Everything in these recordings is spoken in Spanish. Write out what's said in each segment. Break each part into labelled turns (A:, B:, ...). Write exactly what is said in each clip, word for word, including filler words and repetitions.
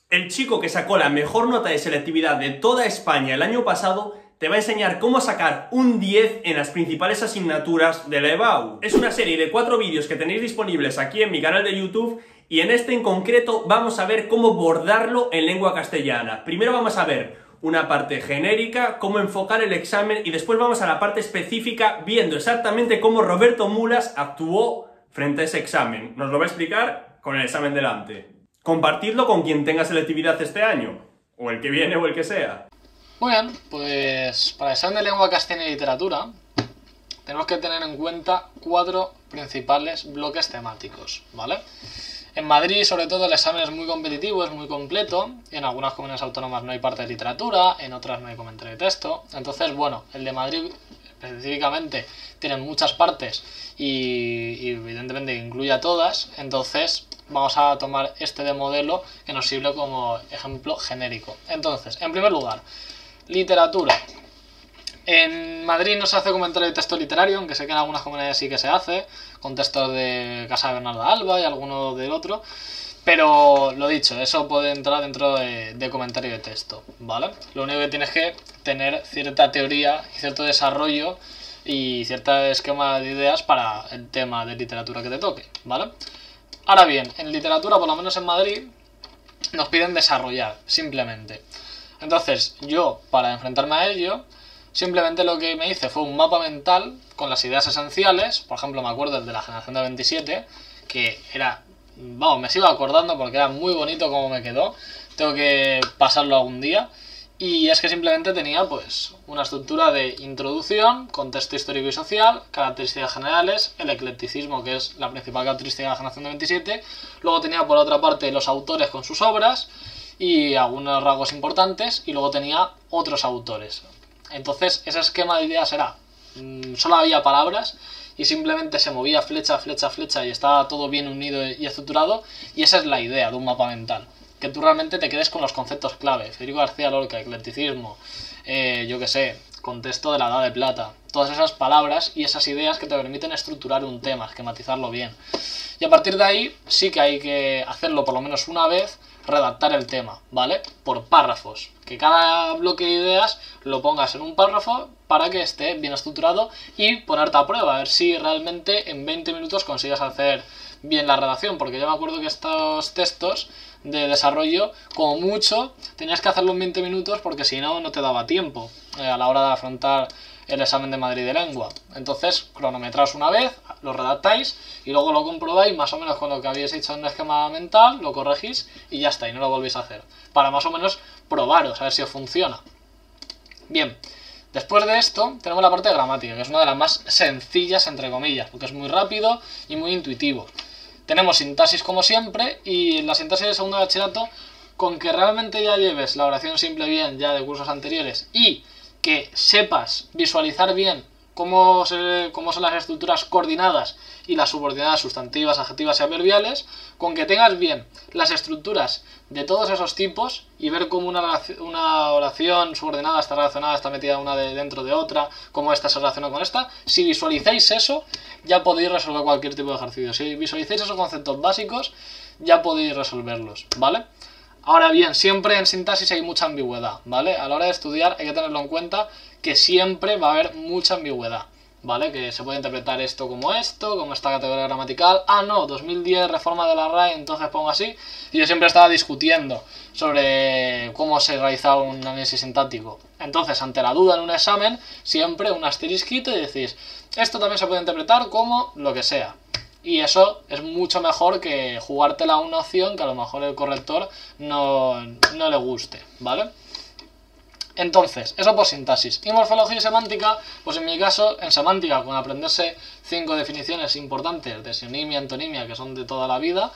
A: El chico que sacó la mejor nota de selectividad de toda España el año pasado te va a enseñar cómo sacar un diez en las principales asignaturas de la EBAU. Es una serie de cuatro vídeos que tenéis disponibles aquí en mi canal de YouTube y en este en concreto vamos a ver cómo bordarlo en lengua castellana. Primero vamos a ver una parte genérica, cómo enfocar el examen y después vamos a la parte específica viendo exactamente cómo Roberto Mulas actuó frente a ese examen. Nos lo va a explicar con el examen delante. Compartidlo con quien tenga selectividad este año, o el que viene o el que sea.
B: Muy bien, pues para el examen de lengua castellana y literatura tenemos que tener en cuenta cuatro principales bloques temáticos, ¿vale? En Madrid, sobre todo, el examen es muy competitivo, es muy completo. En algunas comunidades autónomas no hay parte de literatura, en otras no hay comentario de texto. Entonces, bueno, el de Madrid específicamente tiene muchas partes y, y evidentemente incluye a todas. Entonces, vamos a tomar este de modelo que nos sirve como ejemplo genérico. Entonces, en primer lugar, literatura. En Madrid no se hace comentario de texto literario, aunque sé que en algunas comunidades sí que se hace, con textos de Casa de Bernarda Alba y alguno del otro, pero lo dicho, eso puede entrar dentro de, de comentario de texto, ¿vale? Lo único que tienes que tener cierta teoría y cierto desarrollo y cierto esquema de ideas para el tema de literatura que te toque, ¿vale? Ahora bien, en literatura, por lo menos en Madrid, nos piden desarrollar, simplemente. Entonces, yo, para enfrentarme a ello, simplemente lo que me hice fue un mapa mental con las ideas esenciales. Por ejemplo, me acuerdo el de la generación de veintisiete, que era, vamos, me sigo acordando porque era muy bonito como me quedó. Tengo que pasarlo algún día. Y es que simplemente tenía pues una estructura de introducción, contexto histórico y social, características generales, el eclecticismo, que es la principal característica de la generación de veintisiete. Luego tenía por otra parte los autores con sus obras y algunos rasgos importantes, y luego tenía otros autores. Entonces ese esquema de ideas era, mmm, solo había palabras y simplemente se movía flecha, flecha, flecha y estaba todo bien unido y estructurado, y esa es la idea de un mapa mental, que tú realmente te quedes con los conceptos clave. Federico García Lorca, eclecticismo, eh, yo que sé, contexto de la Edad de Plata, todas esas palabras y esas ideas que te permiten estructurar un tema, esquematizarlo bien. Y a partir de ahí sí que hay que hacerlo por lo menos una vez, redactar el tema, ¿vale? Por párrafos, que cada bloque de ideas lo pongas en un párrafo para que esté bien estructurado y ponerte a prueba, a ver si realmente en veinte minutos consigues hacer bien la redacción, porque yo me acuerdo que estos textos de desarrollo, como mucho, tenías que hacerlo en veinte minutos porque si no, no te daba tiempo eh, a la hora de afrontar el examen de Madrid de lengua. Entonces, cronometraos una vez, lo redactáis y luego lo comprobáis más o menos con lo que habéis hecho en un esquema mental, lo corregís y ya está, y no lo volvéis a hacer, para más o menos probaros, a ver si os funciona. Bien, después de esto tenemos la parte de gramática, que es una de las más sencillas, entre comillas, porque es muy rápido y muy intuitivo. Tenemos sintaxis como siempre, y en la sintaxis de segundo de bachillerato, con que realmente ya lleves la oración simple bien ya de cursos anteriores y que sepas visualizar bien cómo, se, cómo son las estructuras coordinadas y las subordinadas sustantivas, adjetivas y adverbiales, con que tengas bien las estructuras de todos esos tipos y ver cómo una, una oración subordinada está relacionada, está metida una de, dentro de otra, cómo esta se relaciona con esta. Si visualizáis eso, ya podéis resolver cualquier tipo de ejercicio. Si visualizáis esos conceptos básicos, ya podéis resolverlos, ¿vale? Ahora bien, siempre en sintaxis hay mucha ambigüedad, ¿vale? A la hora de estudiar hay que tenerlo en cuenta, que siempre va a haber mucha ambigüedad, ¿vale? Que se puede interpretar esto como esto, como esta categoría gramatical. Ah, no, dos mil diez, reforma de la R A E, entonces pongo así. Y yo siempre estaba discutiendo sobre cómo se realizaba un análisis sintáctico. Entonces, ante la duda en un examen, siempre un asterisquito y decís, esto también se puede interpretar como lo que sea. Y eso es mucho mejor que jugártela a una opción que a lo mejor el corrector no, no le guste, ¿vale? Entonces, eso por sintaxis. Y morfología y semántica, pues en mi caso, en semántica, con aprenderse cinco definiciones importantes de sinonimia, antonimia, que son de toda la vida,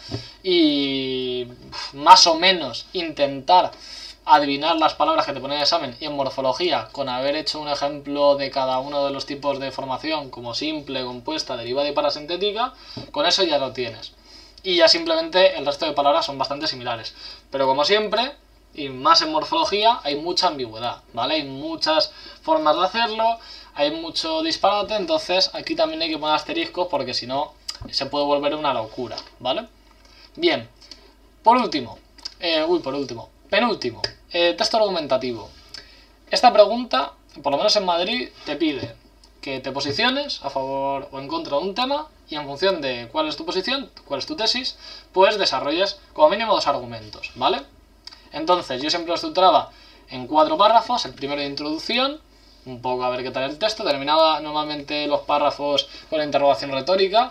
B: y más o menos intentar adivinar las palabras que te ponen en el examen, y en morfología, con haber hecho un ejemplo de cada uno de los tipos de formación, como simple, compuesta, derivada y parasintética, con eso ya lo tienes. Y ya simplemente el resto de palabras son bastante similares. Pero como siempre, y más en morfología, hay mucha ambigüedad, ¿vale? Hay muchas formas de hacerlo, hay mucho disparate, entonces aquí también hay que poner asteriscos porque si no se puede volver una locura, ¿vale? Bien, por último, Eh, uy, por último. Penúltimo. Eh, texto argumentativo. Esta pregunta, por lo menos en Madrid, te pide que te posiciones a favor o en contra de un tema y en función de cuál es tu posición, cuál es tu tesis, pues desarrolles como mínimo dos argumentos, ¿vale? Entonces, yo siempre lo estructuraba en cuatro párrafos. El primero de introducción, un poco a ver qué tal el texto. Terminaba normalmente los párrafos con la interrogación retórica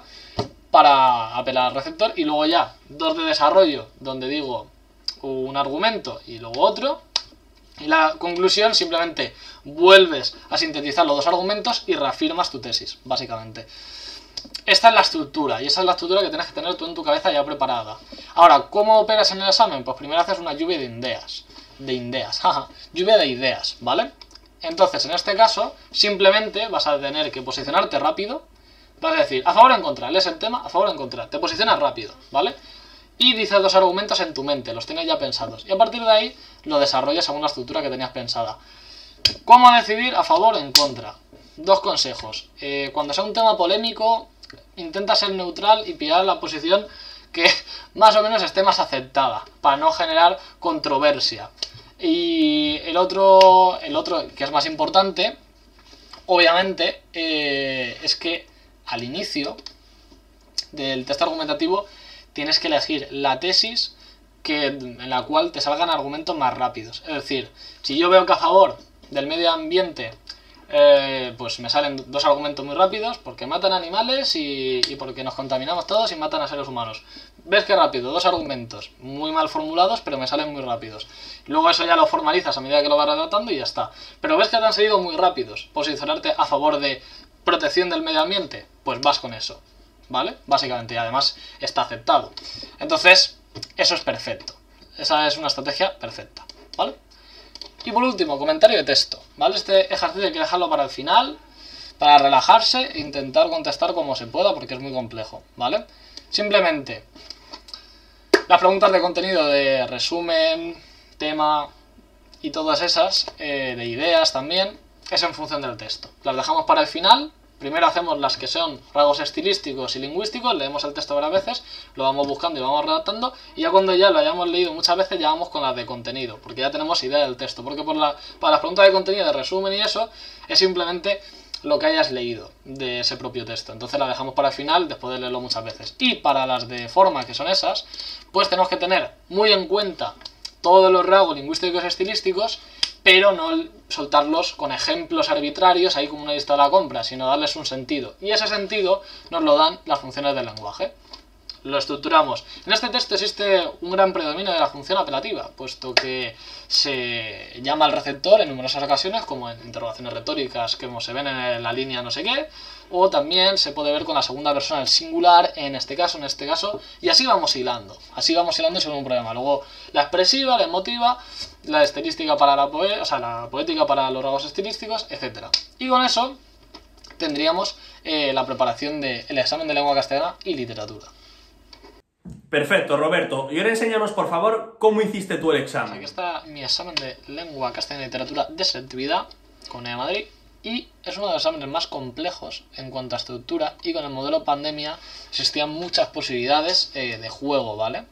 B: para apelar al receptor. Y luego ya dos de desarrollo, donde digo un argumento y luego otro. Y la conclusión, simplemente vuelves a sintetizar los dos argumentos y reafirmas tu tesis, básicamente. Esta es la estructura, y esa es la estructura que tienes que tener tú en tu cabeza ya preparada. Ahora, ¿cómo operas en el examen? Pues primero haces una lluvia de ideas. De ideas, jaja. Lluvia de ideas, ¿vale? Entonces, en este caso, simplemente vas a tener que posicionarte rápido. Vas a decir, a favor o en contra, lees el tema, a favor o en contra. Te posicionas rápido, ¿vale? Y dices dos argumentos en tu mente, los tienes ya pensados. Y a partir de ahí, lo desarrollas según la estructura que tenías pensada. ¿Cómo decidir a favor o en contra? Dos consejos. Eh, cuando sea un tema polémico, intenta ser neutral y pillar la posición que más o menos esté más aceptada, para no generar controversia. Y el otro, el otro que es más importante, obviamente, eh, es que al inicio del texto argumentativo tienes que elegir la tesis que, en la cual te salgan argumentos más rápidos. Es decir, si yo veo que a favor del medio ambiente eh, pues me salen dos argumentos muy rápidos, porque matan animales y, y porque nos contaminamos todos y matan a seres humanos. ¿Ves qué rápido? Dos argumentos muy mal formulados, pero me salen muy rápidos. Luego eso ya lo formalizas a medida que lo vas redactando y ya está. Pero ves que te han salido muy rápidos. Posicionarte a favor de protección del medio ambiente, pues vas con eso, ¿vale? Básicamente, y además está aceptado. Entonces, eso es perfecto. Esa es una estrategia perfecta, ¿vale? Y por último, comentario de texto, ¿vale? Este ejercicio hay que dejarlo para el final, para relajarse e intentar contestar como se pueda, porque es muy complejo, ¿vale? Simplemente, las preguntas de contenido de resumen, tema y todas esas, eh, de ideas también, es en función del texto. Las dejamos para el final. Primero hacemos las que son rasgos estilísticos y lingüísticos, leemos el texto varias veces, lo vamos buscando y vamos redactando, y ya cuando ya lo hayamos leído muchas veces ya vamos con las de contenido, porque ya tenemos idea del texto, porque por la, para las preguntas de contenido, de resumen y eso, es simplemente lo que hayas leído de ese propio texto. Entonces la dejamos para el final después de leerlo muchas veces. Y para las de forma, que son esas, pues tenemos que tener muy en cuenta todos los rasgos lingüísticos y estilísticos, pero no soltarlos con ejemplos arbitrarios ahí como una lista de la compra, sino darles un sentido. Y ese sentido nos lo dan las funciones del lenguaje. Lo estructuramos. En este texto existe un gran predominio de la función apelativa, puesto que se llama al receptor en numerosas ocasiones, como en interrogaciones retóricas que se ven en la línea no sé qué, o también se puede ver con la segunda persona del singular, en este caso, en este caso, y así vamos hilando. Así vamos hilando sin ningún problema. Luego la expresiva, la emotiva, la estilística para la poe o sea, la poética para los rasgos estilísticos, etcétera. Y con eso tendríamos eh, la preparación del examen de lengua castellana y literatura.
A: Perfecto, Roberto. Y ahora enséñanos, por favor, cómo hiciste tú el examen.
B: Aquí está mi examen de lengua castellana y literatura de selectividad con E Madrid, y es uno de los exámenes más complejos en cuanto a estructura, y con el modelo pandemia existían muchas posibilidades eh, de juego, ¿vale?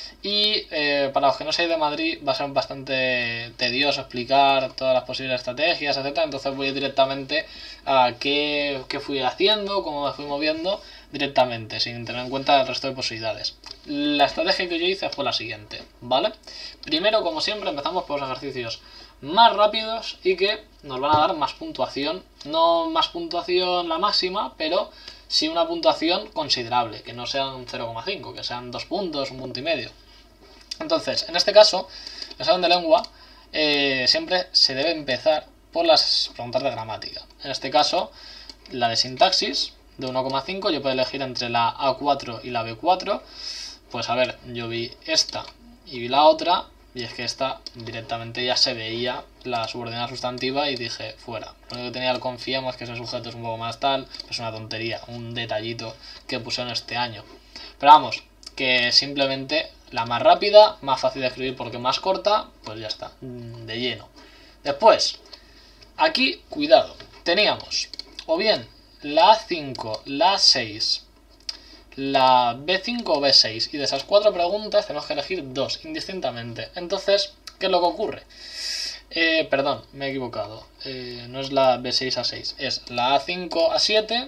B: Y eh, para los que no seáis de Madrid va a ser bastante tedioso explicar todas las posibles estrategias, etcétera. Entonces voy directamente a qué, qué fui haciendo, cómo me fui moviendo directamente, sin tener en cuenta el resto de posibilidades. La estrategia que yo hice fue la siguiente, ¿vale? Primero, como siempre, empezamos por los ejercicios más rápidos y que nos van a dar más puntuación. No más puntuación la máxima, pero sí una puntuación considerable, que no sean cero coma cinco, que sean dos puntos, un punto y medio. Entonces, en este caso, el examen de lengua eh, siempre se debe empezar por las preguntas de gramática. En este caso, la de sintaxis, de uno coma cinco, yo puedo elegir entre la A cuatro y la B cuatro. Pues a ver, yo vi esta y vi la otra, y es que esta directamente ya se veía la subordinada sustantiva y dije, fuera. Lo único que tenía el confiamos que ese sujeto es un poco más tal, es una tontería, un detallito que pusieron este año. Pero vamos, que simplemente la más rápida, más fácil de escribir porque más corta, pues ya está, de lleno. Después, aquí, cuidado, teníamos o bien la A cinco, la A seis, la B cinco o B seis, y de esas cuatro preguntas tenemos que elegir dos, indistintamente. Entonces, ¿qué es lo que ocurre? Eh, perdón, me he equivocado. Eh, no es la B seis A seis, es la A cinco A siete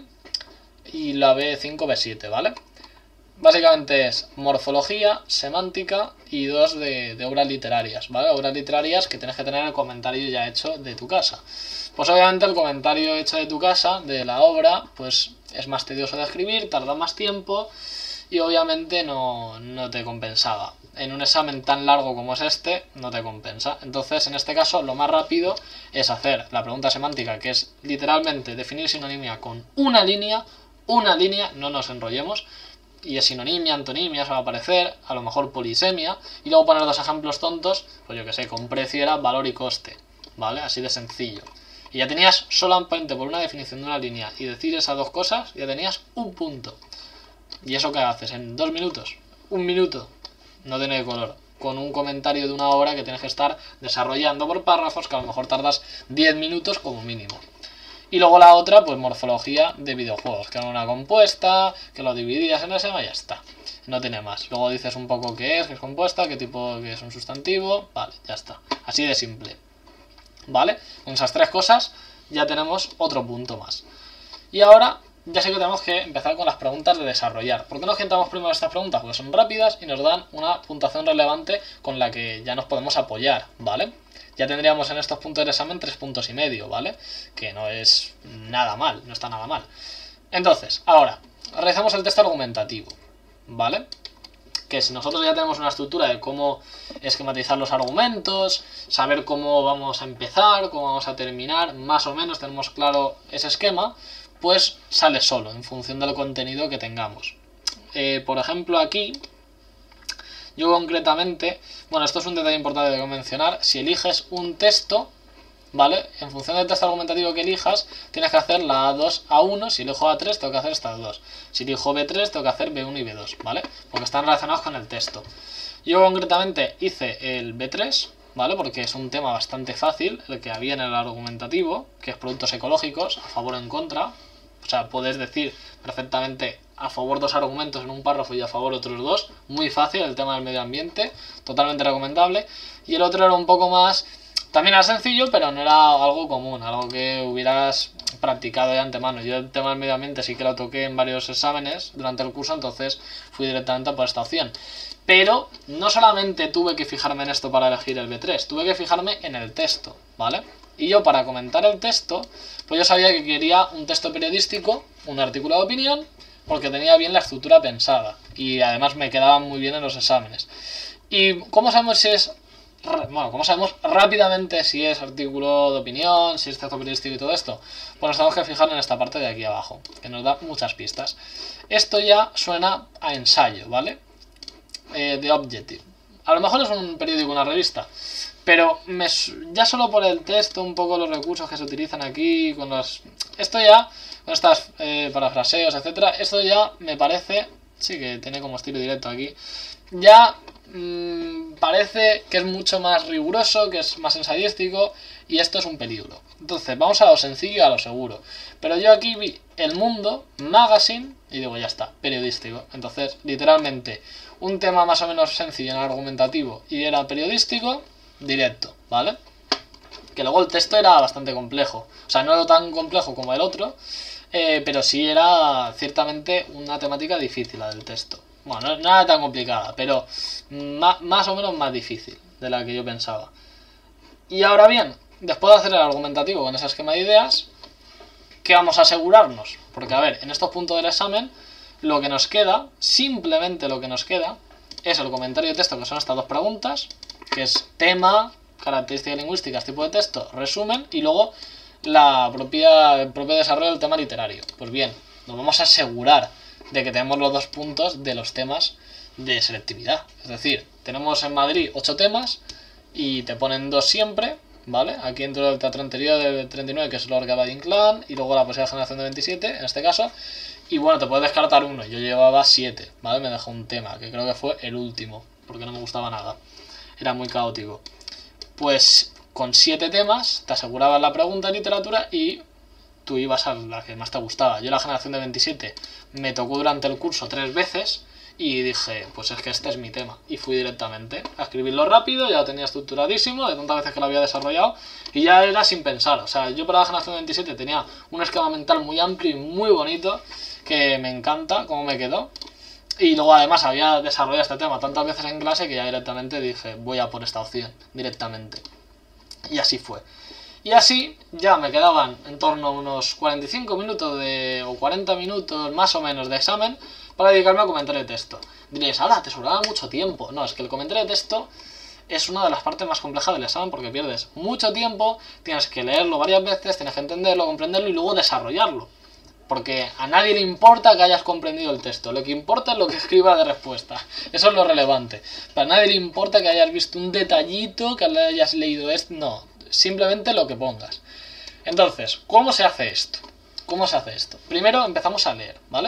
B: y la B cinco B siete, ¿vale? Básicamente es morfología, semántica y dos de, de obras literarias, ¿vale? Obras literarias que tienes que tener el comentario ya hecho de tu casa. Pues obviamente el comentario hecho de tu casa, de la obra, pues es más tedioso de escribir, tarda más tiempo y obviamente no, no te compensaba. En un examen tan largo como es este, no te compensa. Entonces, en este caso, lo más rápido es hacer la pregunta semántica, que es literalmente definir sinonimia con una línea, una línea, no nos enrollemos, y es sinonimia, antonimia, eso va a aparecer, a lo mejor polisemia, y luego poner dos ejemplos tontos, pues yo que sé, con precio era valor y coste, ¿vale? Así de sencillo. Y ya tenías solamente por una definición de una línea y decir esas dos cosas, ya tenías un punto. ¿Y eso qué haces? ¿En dos minutos? ¿Un minuto? No tiene color. Con un comentario de una obra que tienes que estar desarrollando por párrafos, que a lo mejor tardas diez minutos como mínimo. Y luego la otra, pues morfología de videojuegos, que era una compuesta, que lo dividías en ese, y ya está. No tiene más. Luego dices un poco qué es, qué es compuesta, qué tipo, que es un sustantivo, vale, ya está. Así de simple. ¿Vale? Con esas tres cosas ya tenemos otro punto más. Y ahora ya sé que tenemos que empezar con las preguntas de desarrollar. ¿Por qué nos centramos primero en estas preguntas? Porque son rápidas y nos dan una puntuación relevante con la que ya nos podemos apoyar, ¿vale? Ya tendríamos en estos puntos del examen tres puntos y medio, ¿vale? Que no es nada mal, no está nada mal. Entonces, ahora, realizamos el test argumentativo, ¿vale? Que si nosotros ya tenemos una estructura de cómo esquematizar los argumentos, saber cómo vamos a empezar, cómo vamos a terminar, más o menos tenemos claro ese esquema, pues sale solo en función del contenido que tengamos. Eh, por ejemplo, aquí, yo concretamente, bueno, esto es un detalle importante de mencionar, si eliges un texto, ¿vale? En función del texto argumentativo que elijas, tienes que hacer la A dos A uno, si elijo A tres tengo que hacer esta A dos, si elijo B tres tengo que hacer B uno y B dos, ¿vale? Porque están relacionados con el texto. Yo concretamente hice el B tres, ¿vale? Porque es un tema bastante fácil, el que había en el argumentativo, que es productos ecológicos, a favor o en contra. O sea, puedes decir perfectamente a favor dos argumentos en un párrafo y a favor otros dos. Muy fácil, el tema del medio ambiente, totalmente recomendable. Y el otro era un poco más, también era sencillo, pero no era algo común, algo que hubieras practicado de antemano. Yo el tema del medio ambiente sí que lo toqué en varios exámenes durante el curso, entonces fui directamente por esta opción. Pero no solamente tuve que fijarme en esto para elegir el B tres, tuve que fijarme en el texto, ¿vale? Y yo para comentar el texto, pues yo sabía que quería un texto periodístico, un artículo de opinión, porque tenía bien la estructura pensada. Y además me quedaba muy bien en los exámenes. ¿Y cómo sabemos si es... Bueno, ¿cómo sabemos rápidamente si es artículo de opinión, si es texto periodístico y todo esto? Pues nos tenemos que fijar en esta parte de aquí abajo, que nos da muchas pistas. Esto ya suena a ensayo, ¿vale? Eh, de Objective. A lo mejor es un periódico, una revista, pero me, ya solo por el texto, un poco los recursos que se utilizan aquí, con los... Esto ya, con estas eh, parafraseos, etcétera, esto ya me parece... Sí, que tiene como estilo directo aquí. Ya mmm, parece que es mucho más riguroso, que es más ensayístico, y esto es un peligro. Entonces, vamos a lo sencillo y a lo seguro. Pero yo aquí vi El Mundo, Magazine, y digo, ya está, periodístico. Entonces, literalmente, un tema más o menos sencillo en el argumentativo y era periodístico, directo, ¿vale? Que luego el texto era bastante complejo. O sea, no era tan complejo como el otro, eh, pero sí era ciertamente una temática difícil la del texto. Bueno, no era tan complicada, pero más, más o menos más difícil de la que yo pensaba. Y ahora bien, después de hacer el argumentativo con ese esquema de ideas, ¿qué vamos a asegurarnos? Porque, a ver, en estos puntos del examen, lo que nos queda, simplemente lo que nos queda, es el comentario de texto, que son estas dos preguntas, que es tema, características lingüísticas, tipo de texto, resumen, y luego la propia, el propio desarrollo del tema literario. Pues bien, nos vamos a asegurar de que tenemos los dos puntos de los temas de selectividad. Es decir, tenemos en Madrid ocho temas y te ponen dos siempre, ¿vale? Aquí entro el teatro anterior de treinta y nueve, que es Lorca Valle Inclán, y luego la posible generación de veintisiete, en este caso. Y bueno, te puedes descartar uno. Yo llevaba siete, ¿vale? Me dejó un tema, que creo que fue el último, porque no me gustaba nada. Era muy caótico. Pues con siete temas te asegurabas la pregunta de literatura y tú ibas a la que más te gustaba. Yo la generación de veintisiete me tocó durante el curso tres veces y dije, pues es que este es mi tema. Y fui directamente a escribirlo rápido, ya lo tenía estructuradísimo, de tantas veces que lo había desarrollado, y ya era sin pensar. O sea, yo para la generación de veintisiete tenía un esquema mental muy amplio y muy bonito, que me encanta cómo me quedó. Y luego además había desarrollado este tema tantas veces en clase que ya directamente dije, voy a por esta opción, directamente. Y así fue. Y así ya me quedaban en torno a unos cuarenta y cinco minutos de, o cuarenta minutos más o menos de examen para dedicarme a comentario de texto. Diréis, ahora te sobraba mucho tiempo. No, es que el comentario de texto es una de las partes más complejas del examen porque pierdes mucho tiempo, tienes que leerlo varias veces, tienes que entenderlo, comprenderlo y luego desarrollarlo. Porque a nadie le importa que hayas comprendido el texto, lo que importa es lo que escribas de respuesta. Eso es lo relevante. Para nadie le importa que hayas visto un detallito, que hayas leído esto, no, simplemente lo que pongas. Entonces, ¿cómo se hace esto? ¿Cómo se hace esto? Primero empezamos a leer, ¿vale?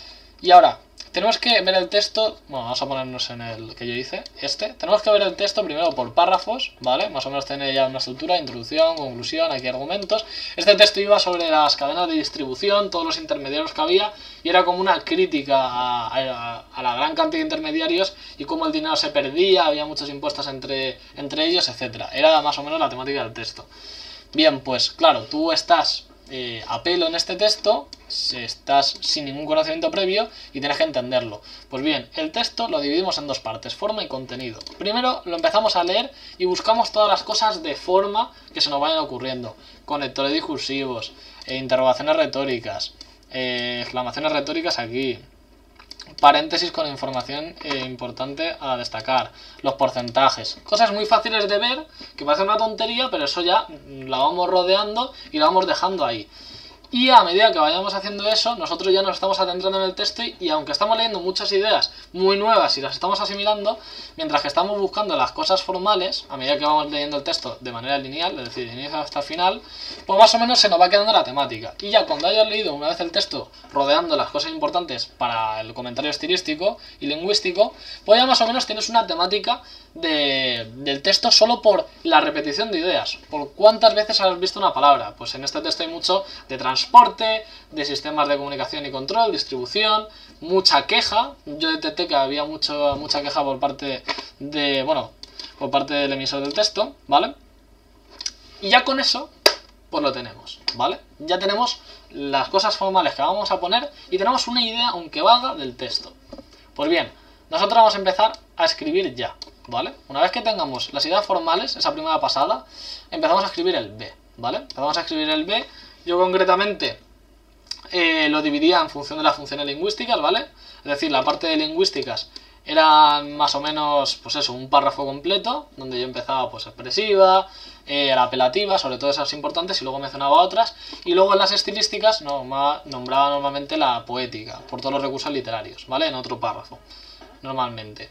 B: Y ahora, tenemos que ver el texto, bueno, vamos a ponernos en el que yo hice, este. Tenemos que ver el texto primero por párrafos, ¿vale? Más o menos tiene ya una estructura, introducción, conclusión, aquí argumentos. Este texto iba sobre las cadenas de distribución, todos los intermediarios que había, y era como una crítica a, a, a la gran cantidad de intermediarios y cómo el dinero se perdía, había muchos impuestos entre, entre ellos, etcétera. Era más o menos la temática del texto. Bien, pues claro, tú estás eh, a pelo en este texto, estás sin ningún conocimiento previo y tienes que entenderlo. Pues bien, el texto lo dividimos en dos partes, forma y contenido. Primero lo empezamos a leer y buscamos todas las cosas de forma que se nos vayan ocurriendo. Conectores discursivos, eh, interrogaciones retóricas, eh, exclamaciones retóricas aquí, paréntesis con información eh, importante a destacar, los porcentajes, cosas muy fáciles de ver, que parece una tontería, pero eso ya la vamos rodeando y la vamos dejando ahí. Y a medida que vayamos haciendo eso, nosotros ya nos estamos adentrando en el texto y, y aunque estamos leyendo muchas ideas muy nuevas y las estamos asimilando, mientras que estamos buscando las cosas formales, a medida que vamos leyendo el texto de manera lineal, es decir, de inicio hasta el final, pues más o menos se nos va quedando la temática. Y ya cuando hayas leído una vez el texto rodeando las cosas importantes para el comentario estilístico y lingüístico, pues ya más o menos tienes una temática de, del texto solo por la repetición de ideas. Por cuántas veces has visto una palabra. Pues en este texto hay mucho de transporte, de sistemas de comunicación y control, distribución, mucha queja. Yo detecté que había mucho, mucha queja por parte de, bueno, por parte del emisor del texto, ¿vale? Y ya con eso, pues lo tenemos, ¿vale? Ya tenemos las cosas formales que vamos a poner y tenemos una idea, aunque vaga, del texto. Pues bien, nosotros vamos a empezar a escribir ya, ¿vale? Una vez que tengamos las ideas formales, esa primera pasada, empezamos a escribir el B, ¿vale? Empezamos a escribir el B. Yo concretamente eh, lo dividía en función de las funciones lingüísticas, ¿vale? Es decir, la parte de lingüísticas eran más o menos, pues eso, un párrafo completo, donde yo empezaba pues expresiva, eh, la apelativa, sobre todo esas importantes, y luego mencionaba otras, y luego en las estilísticas no, nombraba normalmente la poética, por todos los recursos literarios, ¿vale? En otro párrafo, normalmente.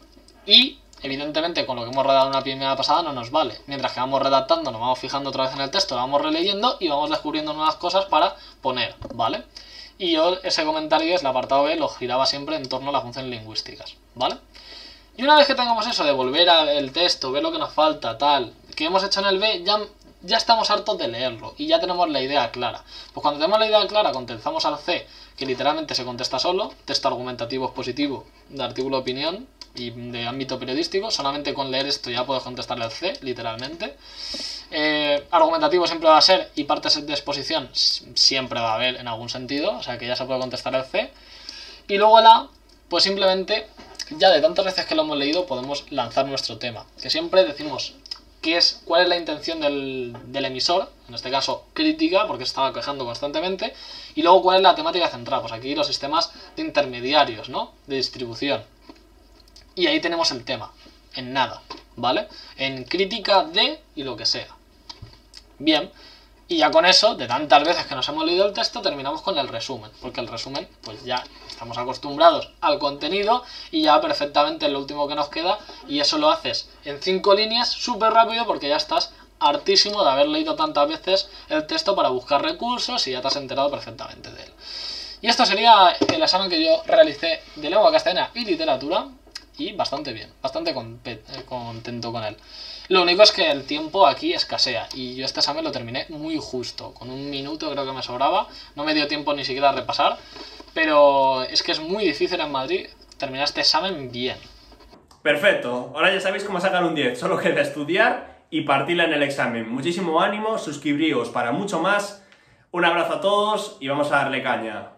B: Y evidentemente con lo que hemos redactado en una primera pasada no nos vale. Mientras que vamos redactando, nos vamos fijando otra vez en el texto, lo vamos releyendo y vamos descubriendo nuevas cosas para poner, ¿vale? Y yo ese comentario, es el apartado B, lo giraba siempre en torno a las funciones lingüísticas, ¿vale? Y una vez que tengamos eso de volver al texto, ver lo que nos falta, tal, que hemos hecho en el B, ya, ya estamos hartos de leerlo y ya tenemos la idea clara. Pues cuando tenemos la idea clara, contestamos al C, que literalmente se contesta solo, texto argumentativo expositivo de artículo de opinión y de ámbito periodístico, solamente con leer esto ya puedes contestarle al C, literalmente. Eh, argumentativo siempre va a ser, y partes de exposición siempre va a haber en algún sentido, o sea que ya se puede contestar el C. Y luego el A, pues simplemente, ya de tantas veces que lo hemos leído, podemos lanzar nuestro tema, que siempre decimos qué es, cuál es la intención del, del emisor, en este caso crítica, porque se estaba quejando constantemente, y luego cuál es la temática central, pues aquí los sistemas de intermediarios, ¿no? De distribución. Y ahí tenemos el tema, en nada, ¿vale? En crítica de y lo que sea. Bien, y ya con eso, de tantas veces que nos hemos leído el texto, terminamos con el resumen, porque el resumen, pues ya estamos acostumbrados al contenido y ya perfectamente es lo último que nos queda, y eso lo haces en cinco líneas súper rápido porque ya estás hartísimo de haber leído tantas veces el texto para buscar recursos y ya te has enterado perfectamente de él. Y esto sería el examen que yo realicé de lengua castellana y literatura. y bastante bien, bastante contento con él. Lo único es que el tiempo aquí escasea y yo este examen lo terminé muy justo, con un minuto creo que me sobraba, no me dio tiempo ni siquiera a repasar, pero es que es muy difícil en Madrid terminar este examen bien.
A: Perfecto, ahora ya sabéis cómo sacar un diez, solo queda estudiar y partirla en el examen. Muchísimo ánimo, suscribíos para mucho más, un abrazo a todos y vamos a darle caña.